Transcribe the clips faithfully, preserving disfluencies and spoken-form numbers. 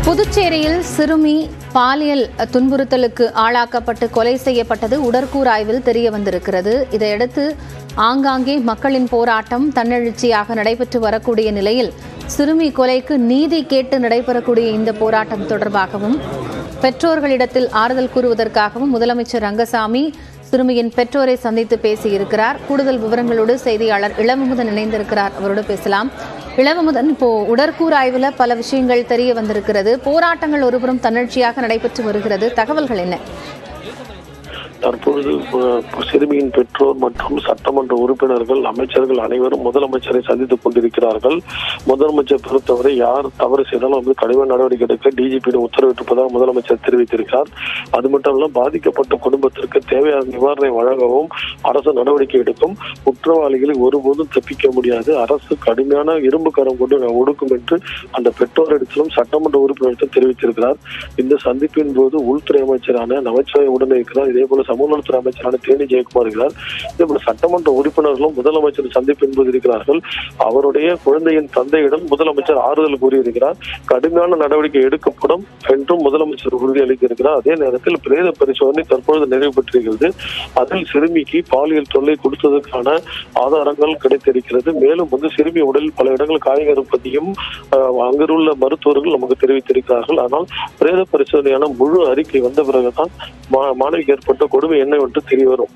புதுச்சேரியில் சிறுமி பாலியல் துன்புறுத்தலுக்கு ஆளாக்கப்பட்டு கொலை செய்யப்பட்டது உடற்கூறாய்வில் தெரிய வந்திருக்கிறது. இதையடுத்து ஆங்காங்கே மக்களின் போராட்டம் தன்னெழுச்சியாக நடைபெற்று வரக்கூடிய நிலையில் சிறுமி கொலைக்கு நீதி கேட்டு நடைபெறக்கூடிய இந்த போராட்டம் தொடர்பாகவும் பெற்றோர்களிடத்தில் ஆறுதல் கூறுவதற்காகவும் முதலமைச்சர் ரங்கசாமி சிறுமியின் பெற்றோரை சந்தித்து பேசியிருக்கிறார். கூடுதல் விவரங்களோடு செய்தியாளர் இளவமுதன் இணைந்திருக்கிறார். அவரோடு பேசலாம். இளவமுதன், இப்போ உடற்கூறாய்வுல பல விஷயங்கள் தெரிய வந்திருக்கிறது. போராட்டங்கள் ஒருபுறம் தன்னெழுச்சியாக நடைபெற்று வருகிறது. தகவல்கள் என்ன? தற்பொழுது சிறுமியின் பெற்றோர் மற்றும் சட்டமன்ற உறுப்பினர்கள், அமைச்சர்கள் அனைவரும் முதலமைச்சரை சந்தித்துக் கொண்டிருக்கிறார்கள். முதலமைச்சர் பொறுத்தவரை யார் தவறு செய்தாலும் வந்து கடுமையான நடவடிக்கை எடுக்க டிஜிபியிடம் உத்தரவிட்டிருப்பதாக முதலமைச்சர் தெரிவித்திருக்கிறார். அது மட்டும் இல்ல, பாதிக்கப்பட்ட குடும்பத்திற்கு தேவையான நிவாரணை வழங்கவும் அரசு நடவடிக்கை எடுக்கும். குற்றவாளிகளை ஒருபோதும் தப்பிக்க முடியாது. அரசு கடுமையான இரும்பு கரம் கொண்டு ஒடுக்கும் என்று அந்த பெற்றோரிடத்திலும் சட்டமன்ற உறுப்பினரிடத்தில் தெரிவித்திருக்கிறார். இந்த சந்திப்பின் போது உள்துறை அமைச்சரான நமச்சிவாயம் உடனே இருக்கிறார். இதே போல சமூகநலத்துறை அமைச்சரான தேனி ஜெயக்குமார் இருக்கிறார். இதேபோல சட்டமன்ற உறுப்பினர்களும் முதலமைச்சர் சந்திப்பு என்பது இருக்கிறார்கள். அவருடைய குழந்தையின் தந்தையிடம் முதலமைச்சர் ஆறுதல் கூறியிருக்கிறார். கடுமையான நடவடிக்கை எடுக்கப்படும் என்றும் முதலமைச்சர் உறுதியளித்திருக்கிறார். அதே நேரத்தில் பிரேத பரிசோதனை தற்பொழுது நிறைவு பெற்றிருக்கிறது. அதில் சிறுமிக்கு பாலியல் தொல்லை கொடுத்ததற்கான ஆதாரங்கள் கிடைத்திருக்கிறது. மேலும் வந்து சிறுமி உடலில் பல இடங்கள் காயங்கள் இருப்பதையும் அங்கிருள்ள மருத்துவர்கள் நமக்கு தெரிவித்திருக்கிறார்கள். ஆனால் பிரேத பரிசோதனையான முழு அறிக்கை வந்த பிறகுதான் மாணவிக்கு ஏற்பட்ட கொடுமை என்னவென்று தெரிய வரும்.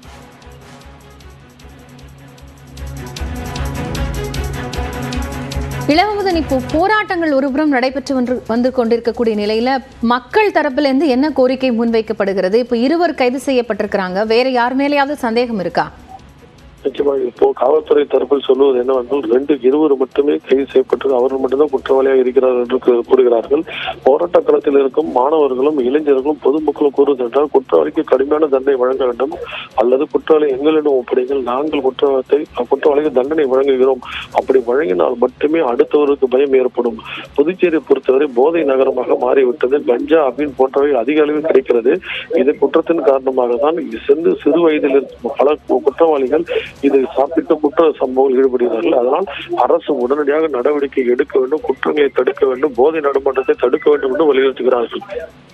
இளவமுதன், இப்போ போராட்டங்கள் ஒருபுறம் நடைபெற்று வந்து கொண்டிருக்கக்கூடிய நிலையில மக்கள் தரப்பிலிருந்து என்ன கோரிக்கை முன்வைக்கப்படுகிறது? இப்போ இருவர் கைது செய்யப்பட்டிருக்கிறாங்க. வேற யார் மேலேயாவது சந்தேகம் இருக்கா? நிச்சயமாக இப்போ காவல்துறை தரப்பில் சொல்லுவது என்னவென்றால் ரெண்டு இருவர் மட்டுமே கைது செய்யப்பட்டு அவர்கள் மட்டும்தான் குற்றவாளியாக இருக்கிறார் என்று கூறுகிறார்கள். போராட்ட களத்தில் இருக்கும் மாணவர்களும் இளைஞர்களும் பொதுமக்களும் கூறுவது என்றால் குற்றவாளிக்கு கடுமையான தண்டனை வழங்க வேண்டும், அல்லது குற்றவாளி எங்களிடம் ஒப்படைங்கள், நாங்கள் குற்றவாளத்தை குற்றவாளிக்கு தண்டனை வழங்குகிறோம். அப்படி வழங்கினால் மட்டுமே அடுத்தவருக்கு பயம் ஏற்படும். புதுச்சேரி பொறுத்தவரை போதை நகரமாக மாறிவிட்டது. கஞ்சா அபின் போன்றவை அதிக அளவில் கிடைக்கிறது. இது குற்றத்தின் காரணமாக தான் சென்று சிறு வயதில் இருக்கும் பல குற்றவாளிகள் இது சாப்பிட்டு குற்ற சம்பவங்கள் ஈடுபடுகிறார்கள். அதனால் அரசு உடனடியாக நடவடிக்கை எடுக்க வேண்டும், குற்றங்களை தடுக்க வேண்டும், போதை நடமாட்டத்தை தடுக்க வேண்டும் என்று வலியுறுத்துகிறார்கள்.